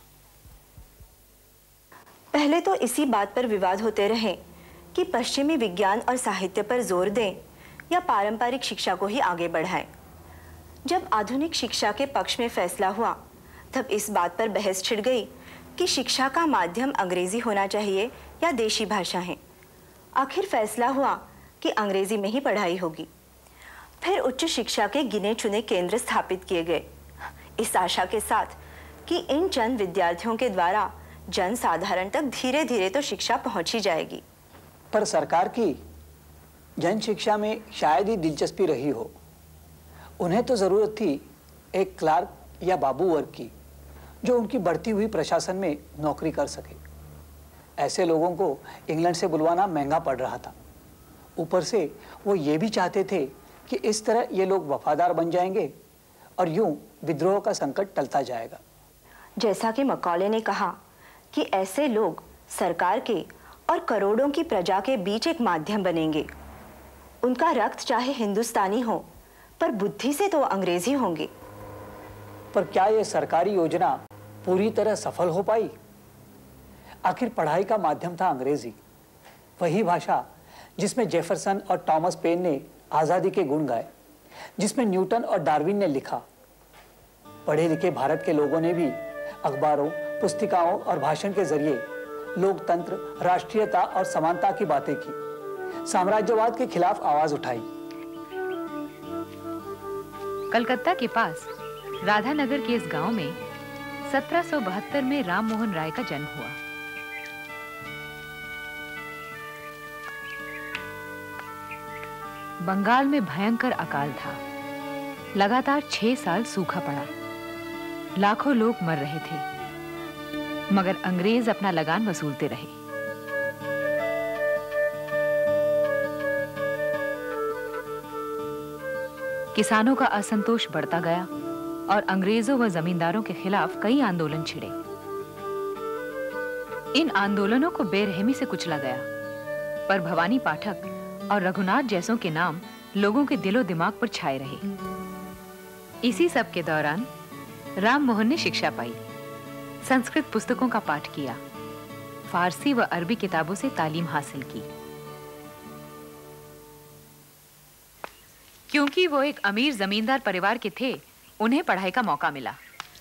पहले तो इसी बात पर विवाद होते रहे कि पश्चिमी विज्ञान और साहित्य पर जोर दें या पारंपरिक शिक्षा को ही आगे बढ़ाएं। जब आधुनिक शिक्षा के पक्ष में फैसला हुआ, तब इस बात पर बहस छिड़ गई कि शिक्षा का माध्यम अंग्रेजी होना चाहिए या देशी भाषाएं। आखिर फैसला हुआ कि अंग्रेजी में ही पढ़ाई होगी। फिर उच्च शिक्षा के गिने चुने केंद्र स्थापित किए गए, इस आशा के साथ कि इन चंद विद्यार्थियों के द्वारा जन साधारण तक धीरे धीरे तो शिक्षा पहुंच ही जाएगी। पर सरकार की जन शिक्षा में शायद ही दिलचस्पी रही हो। उन्हें तो जरूरत थी एक क्लार्क या बाबू वर्ग की, जो उनकी बढ़ती हुई प्रशासन में नौकरी कर सके। ऐसे लोगों को इंग्लैंड से बुलवाना महंगा पड़ रहा था। ऊपर से वो ये भी चाहते थे कि इस तरह ये लोग वफादार बन जाएंगे और यूं विद्रोह का संकट टलता जाएगा। जैसा कि मकौले ने कहा कि ऐसे लोग सरकार के और करोड़ों की प्रजा के बीच एक माध्यम बनेंगे। उनका रक्त चाहे हिंदुस्तानी हो, पर बुद्धि से तो अंग्रेजी होंगे। पर क्या यह सरकारी योजना पूरी तरह सफल हो पाई? आखिर पढ़ाई का माध्यम था अंग्रेजी, वही भाषा जिसमें जेफरसन और थॉमस पेन ने आज़ादी के गुण गाए, जिसमें न्यूटन और डार्विन ने लिखा। पढ़े लिखे भारत के लोगों ने भी अखबारों, पुस्तिकाओं और भाषण के जरिए लोकतंत्र, राष्ट्रीयता और समानता की बातें की, साम्राज्यवाद के खिलाफ आवाज उठाई। कलकत्ता के पास राधानगर के इस गांव में सत्रह सौ बहत्तर में राम मोहन राय का जन्म हुआ। बंगाल में भयंकर अकाल था। लगातार छह साल सूखा पड़ा। लाखों लोग मर रहे थे, मगर अंग्रेज अपना लगान वसूलते रहे। किसानों का असंतोष बढ़ता गया और अंग्रेजों व जमींदारों के खिलाफ कई आंदोलन छिड़े। इन आंदोलनों को बेरहमी से कुचला गया, पर भवानी पाठक और रघुनाथ जैसों के नाम लोगों के दिलो दिमाग पर छाए रहे। इसी सब के दौरान राम मोहन ने शिक्षा पाई, संस्कृत पुस्तकों का पाठ किया, फारसी व अरबी किताबों से तालीम हासिल की। क्योंकि वो एक अमीर जमींदार परिवार के थे, उन्हें पढ़ाई का मौका मिला।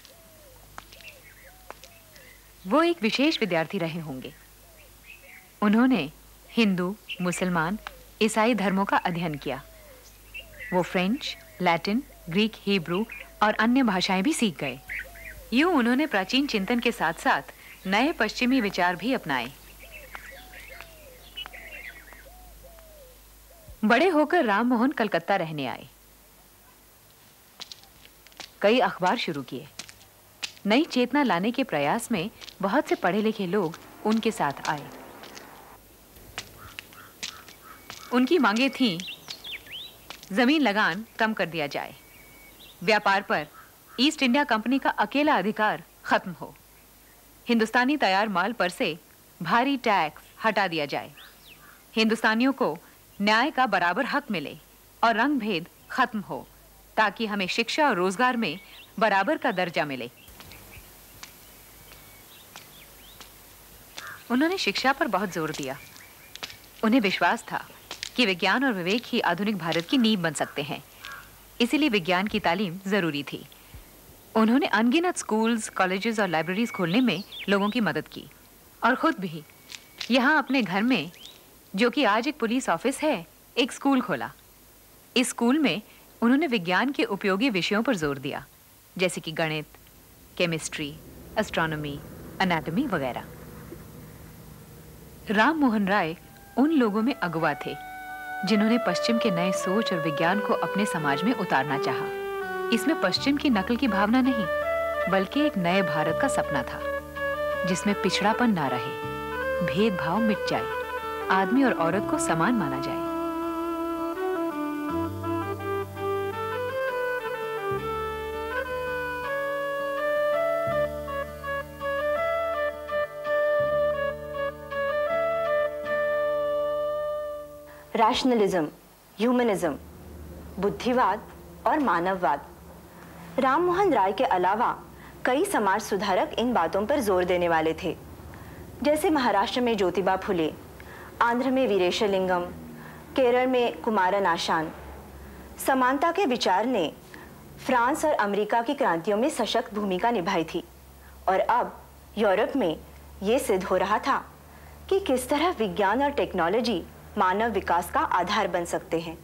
वो एक विशेष विद्यार्थी रहे होंगे। उन्होंने हिंदू, मुसलमान, ईसाई धर्मों का अध्ययन किया। वो फ्रेंच, लैटिन, ग्रीक, हिब्रू और अन्य भाषाएं भी सीख गए। यूं उन्होंने प्राचीन चिंतन के साथ साथ नए पश्चिमी विचार भी अपनाए। बड़े होकर राम मोहन कलकत्ता रहने आए। कई अखबार शुरू किए। नई चेतना लाने के प्रयास में बहुत से पढ़े लिखे लोग उनके साथ आए। उनकी मांगे थीं, जमीन लगान कम कर दिया जाए, व्यापार पर ईस्ट इंडिया कंपनी का अकेला अधिकार खत्म हो, हिंदुस्तानी तैयार माल पर से भारी टैक्स हटा दिया जाए, हिंदुस्तानियों को न्याय का बराबर हक मिले और रंग भेद खत्म हो, ताकि हमें शिक्षा और रोजगार में बराबर का दर्जा मिले। उन्होंने शिक्षा पर बहुत जोर दिया। उन्हें विश्वास था कि विज्ञान और विवेक ही आधुनिक भारत की नींव बन सकते हैं, इसीलिए विज्ञान की तालीम जरूरी थी। उन्होंने अनगिनत स्कूल्स, कॉलेजेस और लाइब्रेरीज खोलने में लोगों की मदद की और खुद भी यहाँ अपने घर में, जो कि आज एक पुलिस ऑफिस है, एक स्कूल खोला। इस स्कूल में उन्होंने विज्ञान के उपयोगी विषयों पर जोर दिया, जैसे कि गणित, केमिस्ट्री, एस्ट्रोनॉमी, एनाटॉमी वगैरह। राम मोहन राय उन लोगों में अगुवा थे जिन्होंने पश्चिम के नए सोच और विज्ञान को अपने समाज में उतारना चाहा। इसमें पश्चिम की नकल की भावना नहीं, बल्कि एक नए भारत का सपना था जिसमें पिछड़ापन ना रहे, भेदभाव मिट जाए, आदमी और औरत को समान माना जाए। रैशनलिज्म, ह्यूमनिज्म, बुद्धिवाद और मानववाद। राममोहन राय के अलावा कई समाज सुधारक इन बातों पर जोर देने वाले थे, जैसे महाराष्ट्र में ज्योतिबा फुले, आंध्र में वीरेशलिंगम, केरल में कुमारन आशान। समानता के विचार ने फ्रांस और अमेरिका की क्रांतियों में सशक्त भूमिका निभाई थी और अब यूरोप में ये सिद्ध हो रहा था कि किस तरह विज्ञान और टेक्नोलॉजी मानव विकास का आधार बन सकते हैं।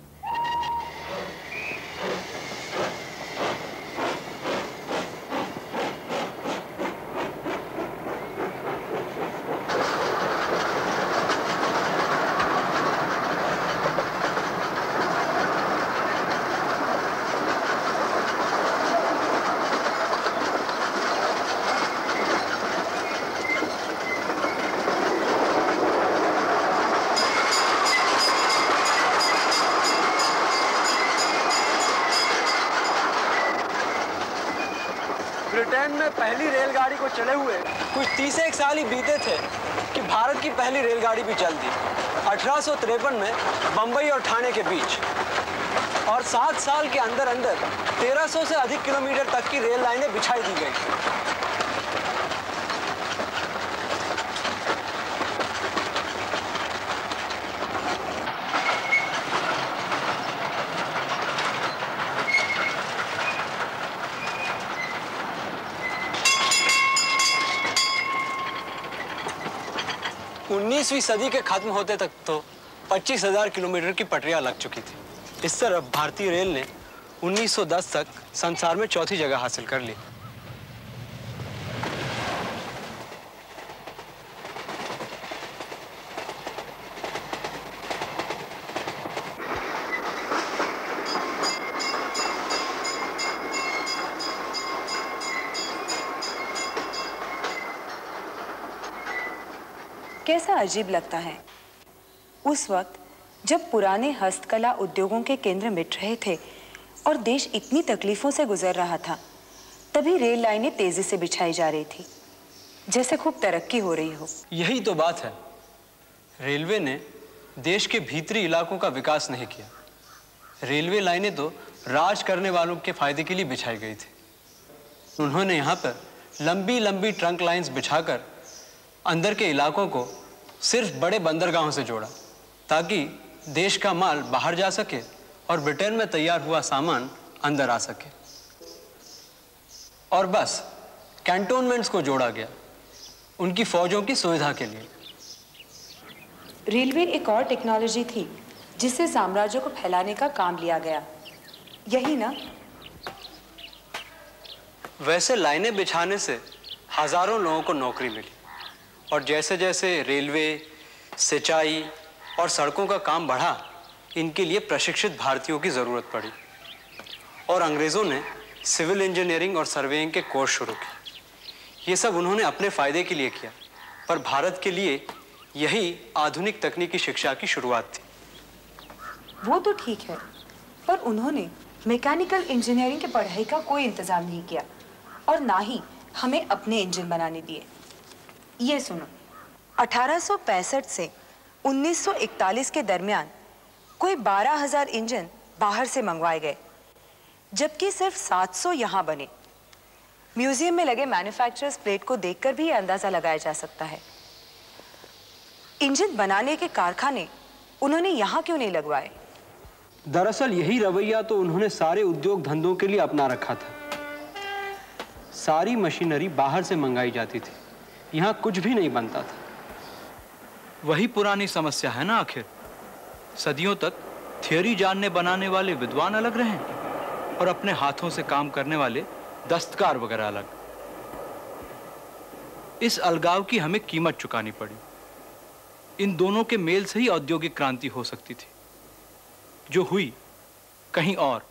ब्रिटेन में पहली रेलगाड़ी को चले हुए कुछ तीस एक साल ही बीते थे कि भारत की पहली रेलगाड़ी भी चल दी, अठारह सौ तिरपन में बम्बई और ठाणे के बीच। और सात साल के अंदर अंदर तेरह सौ से अधिक किलोमीटर तक की रेल लाइनें बिछाई दी गई। उन्नीसवीं सदी के खत्म होते तक तो पच्चीस हजार किलोमीटर की पटरियां लग चुकी थी। इस तरह भारतीय रेल ने उन्नीस सौ दस तक संसार में चौथी जगह हासिल कर ली। कैसा अजीब लगता है, उस वक्त जब पुराने हस्तकला उद्योगों के केंद्र मिट रहे थे और देश इतनी तकलीफों से गुजर रहा था, तभी रेल लाइनें तेजी से बिछाई जा रही थी, जैसे खूब तरक्की हो रही हो। यही तो बात है, रेलवे ने देश के भीतरी इलाकों का विकास नहीं किया। रेलवे लाइनें तो राज करने वालों के फायदे के लिए बिछाई गई थी। उन्होंने यहाँ पर लंबी लंबी ट्रंक लाइंस बिछाकर अंदर के इलाकों को सिर्फ बड़े बंदरगाहों से जोड़ा, ताकि देश का माल बाहर जा सके और ब्रिटेन में तैयार हुआ सामान अंदर आ सके। और बस कैंटोनमेंट्स को जोड़ा गया उनकी फौजों की सुविधा के लिए। रेलवे एक और टेक्नोलॉजी थी जिससे साम्राज्यों को फैलाने का काम लिया गया, यही ना? वैसे लाइनें बिछाने से हजारों लोगों को नौकरी मिली और जैसे जैसे रेलवे, सिंचाई और सड़कों का काम बढ़ा, इनके लिए प्रशिक्षित भारतीयों की ज़रूरत पड़ी और अंग्रेज़ों ने सिविल इंजीनियरिंग और सर्वेइंग के कोर्स शुरू किए। ये सब उन्होंने अपने फ़ायदे के लिए किया, पर भारत के लिए यही आधुनिक तकनीकी शिक्षा की शुरुआत थी। वो तो ठीक है, पर उन्होंने मैकेनिकल इंजीनियरिंग की पढ़ाई का कोई इंतज़ाम नहीं किया और ना ही हमें अपने इंजन बनाने दिए। ये सुनो, अठारह सौ पैंसठ से उन्नीस सौ इकतालीस के दरमियान कोई बारह हजार इंजन बाहर से मंगवाए गए, जबकि सिर्फ सात सौ यहाँ बने। म्यूजियम में लगे मैन्युफैक्चरर्स प्लेट को देखकर भी ये अंदाजा लगाया जा सकता है। इंजन बनाने के कारखाने उन्होंने यहाँ क्यों नहीं लगवाए? दरअसल यही रवैया तो उन्होंने सारे उद्योग धंधों के लिए अपना रखा था। सारी मशीनरी बाहर से मंगाई जाती थी, यहाँ कुछ भी नहीं बनता था। वही पुरानी समस्या है ना आखिर। सदियों तक थियोरी जानने बनाने वाले विद्वान अलग रहे और अपने हाथों से काम करने वाले दस्तकार वगैरह अलग। इस अलगाव की हमें कीमत चुकानी पड़ी। इन दोनों के मेल से ही औद्योगिक क्रांति हो सकती थी, जो हुई कहीं और।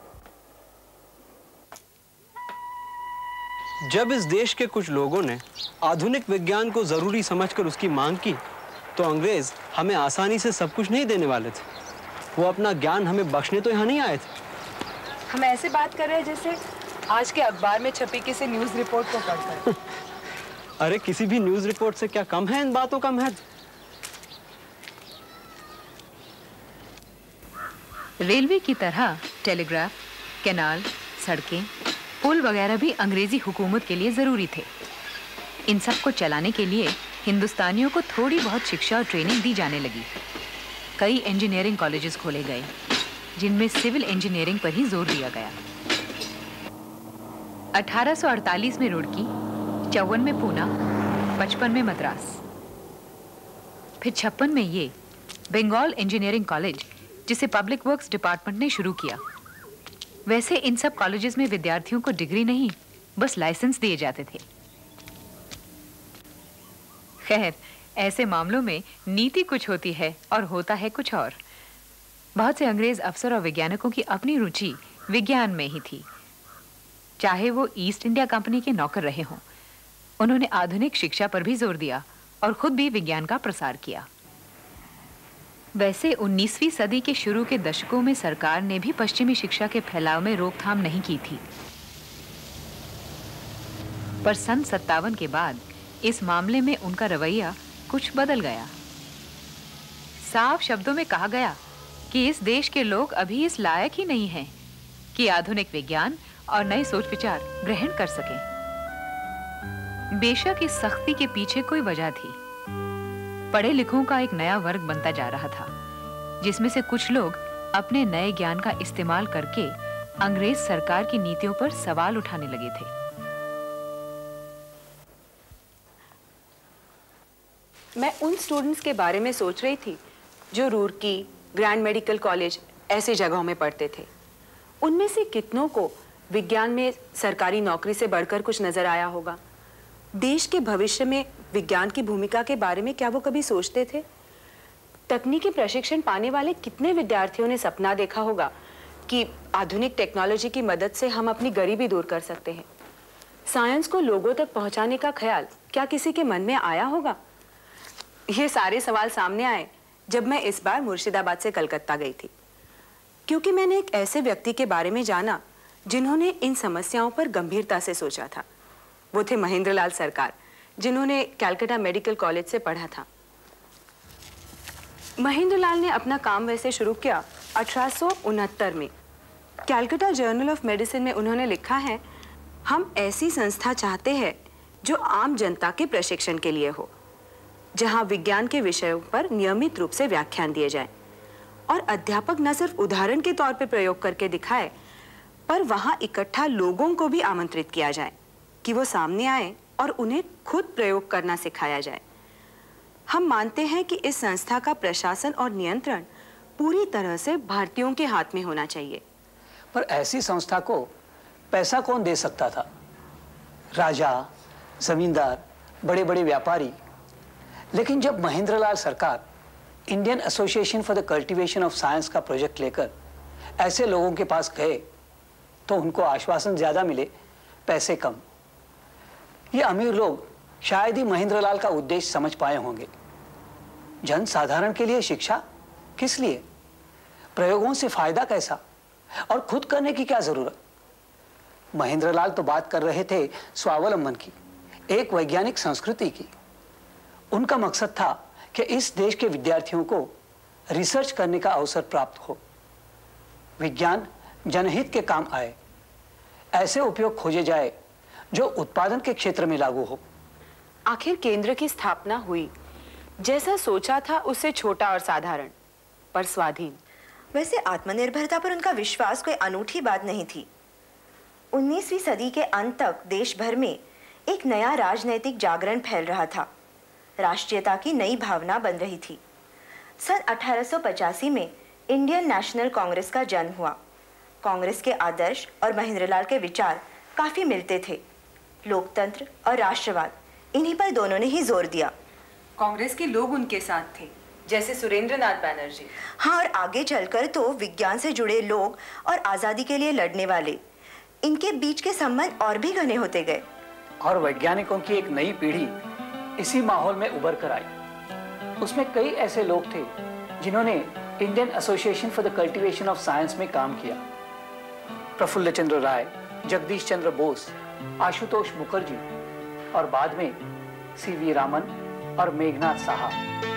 जब इस देश के कुछ लोगों ने आधुनिक विज्ञान को जरूरी समझकर उसकी मांग की, तो अंग्रेज हमें आसानी से सब कुछ नहीं देने वाले थे। वो अपना ज्ञान हमें बख्शने तो यहाँ नहीं आए थे। हम ऐसे बात कर रहे हैं जैसे आज के अखबार में छपी किसी न्यूज रिपोर्ट को पढ़कर। अरे किसी भी न्यूज रिपोर्ट से क्या कम है इन बातों का महत्व? रेलवे की तरह टेलीग्राफ, कैनाल, सड़कें, पुल वगैरह भी अंग्रेजी हुकूमत के लिए जरूरी थे। इन सब को चलाने के लिए हिंदुस्तानियों को थोड़ी बहुत शिक्षा और ट्रेनिंग दी जाने लगी। कई इंजीनियरिंग कॉलेजेस खोले गए, जिनमें सिविल इंजीनियरिंग पर ही जोर दिया गया। अठारह सौ अड़तालीस में रुड़की, चौवन में पूना, पचपन में मद्रास, फिर छप्पन में ये बंगाल इंजीनियरिंग कॉलेज, जिसे पब्लिक वर्क्स डिपार्टमेंट ने शुरू किया। वैसे इन सब कॉलेजेस में विद्यार्थियों को डिग्री नहीं, बस लाइसेंस दिए जाते थे। खैर, ऐसे मामलों में नीति कुछ होती है और होता है कुछ और। बहुत से अंग्रेज अफसर और वैज्ञानिकों की अपनी रुचि विज्ञान में ही थी, चाहे वो ईस्ट इंडिया कंपनी के नौकर रहे हों। उन्होंने आधुनिक शिक्षा पर भी जोर दिया और खुद भी विज्ञान का प्रसार किया। वैसे उन्नीसवीं सदी के शुरू के दशकों में सरकार ने भी पश्चिमी शिक्षा के फैलाव में रोकथाम नहीं की थी, पर सन सत्तावन के बाद इस मामले में उनका रवैया कुछ बदल गया। साफ शब्दों में कहा गया कि इस देश के लोग अभी इस लायक ही नहीं हैं कि आधुनिक विज्ञान और नए सोच विचार ग्रहण कर सकें। बेशक इस सख्ती के पीछे कोई वजह थी। पढ़े लिखों का एक नया वर्ग बनता जा रहा था, जिसमें से कुछ लोग अपने नए ज्ञान का इस्तेमाल करके अंग्रेज सरकार की नीतियों पर सवाल उठाने लगे थे। मैं उन स्टूडेंट्स के बारे में सोच रही थी जो रूरकी, ग्रैंड मेडिकल कॉलेज ऐसी जगहों में पढ़ते थे। उनमें से कितनों को विज्ञान में सरकारी नौकरी से बढ़कर कुछ नजर आया होगा? देश के भविष्य में विज्ञान की भूमिका के बारे में क्या वो कभी सोचते थे? तकनीकी प्रशिक्षण पाने वाले कितने विद्यार्थियों ने सपना देखा होगा कि आधुनिक टेक्नोलॉजी की मदद से हम अपनी गरीबी दूर कर सकते हैं? साइंस को लोगों तक पहुंचाने का ख्याल क्या किसी के मन में आया होगा? ये सारे सवाल सामने आए जब मैं इस बार मुर्शिदाबाद से कलकत्ता गई थी, क्योंकि मैंने एक ऐसे व्यक्ति के बारे में जाना जिन्होंने इन समस्याओं पर गंभीरता से सोचा था। वो थे महेंद्रलाल सरकार, जिन्होंने कैलकाटा मेडिकल कॉलेज से पढ़ा था। महेंद्रलाल ने अपना काम वैसे शुरू किया अठारह सौ उनहत्तर में। कैलकाटा जर्नल ऑफ मेडिसिन में उन्होंने लिखा है, हम ऐसी संस्था चाहते हैं जो आम जनता के प्रशिक्षण के लिए हो, जहां विज्ञान के विषयों पर नियमित रूप से व्याख्यान दिए जाएं और अध्यापक न सिर्फ उदाहरण के तौर पर प्रयोग करके दिखाए, पर वहां इकट्ठा लोगों को भी आमंत्रित किया जाए कि वो सामने आए और उन्हें खुद प्रयोग करना सिखाया जाए। हम मानते हैं कि इस संस्था का प्रशासन और नियंत्रण पूरी तरह से भारतीयों के हाथ में होना चाहिए। पर ऐसी संस्था को पैसा कौन दे सकता था? राजा, जमींदार, बड़े बड़े व्यापारी। लेकिन जब Mahendralal Sarkar Indian association for the cultivation of science का प्रोजेक्ट लेकर ऐसे लोगों के पास गए, तो उनको आश्वासन ज्यादा मिले, पैसे कम। ये अमीर लोग शायद ही महेंद्रलाल का उद्देश्य समझ पाए होंगे। जन साधारण के लिए शिक्षा किस लिए? प्रयोगों से फायदा कैसा? और खुद करने की क्या जरूरत? महेंद्रलाल तो बात कर रहे थे स्वावलंबन की, एक वैज्ञानिक संस्कृति की। उनका मकसद था कि इस देश के विद्यार्थियों को रिसर्च करने का अवसर प्राप्त हो, विज्ञान जनहित के काम आए, ऐसे उपयोग खोजे जाए जो उत्पादन के क्षेत्र में लागू हो। आखिर केंद्र की स्थापना हुई जैसा सोचा था उससे छोटा और साधारण, पर स्वाधीन। वैसे आत्मनिर्भरता पर उनका विश्वास कोई अनूठी बात नहीं थी। उन्नीसवीं सदी के अंत तक देश भर में एक नया राजनैतिक जागरण फैल रहा था। राष्ट्रीयता की नई भावना बन रही थी। सन अठारह सौ पचासी में इंडियन नेशनल कांग्रेस का जन्म हुआ। कांग्रेस के आदर्श और महेंद्रलाल के विचार काफी मिलते थे। लोकतंत्र और राष्ट्रवाद, इन्हीं पर दोनों ने ही जोर दिया। कांग्रेस के लोग उनके साथ थे, जैसे सुरेंद्रनाथ बैनर्जी। हाँ, और आगे चलकर तो विज्ञान से जुड़े लोग और आजादी के लिए लड़ने वाले, इनके बीच के संबंध और भी घने होते गए। और वैज्ञानिकों की एक नई पीढ़ी इसी माहौल में उभर कर आई। उसमें कई ऐसे लोग थे जिन्होंने Indian association for the cultivation of science में काम किया। प्रफुल्ल चंद्र राय, जगदीश चंद्र बोस, आशुतोष मुखर्जी और बाद में सी वी रामन और मेघनाथ साहा।